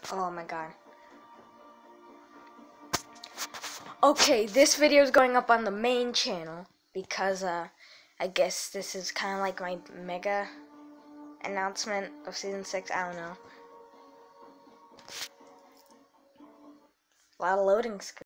Oh my god. Okay, this video is going up on the main channel because I guess this is kind of like my mega announcement of season 6. I don't know. A lot of loading screens.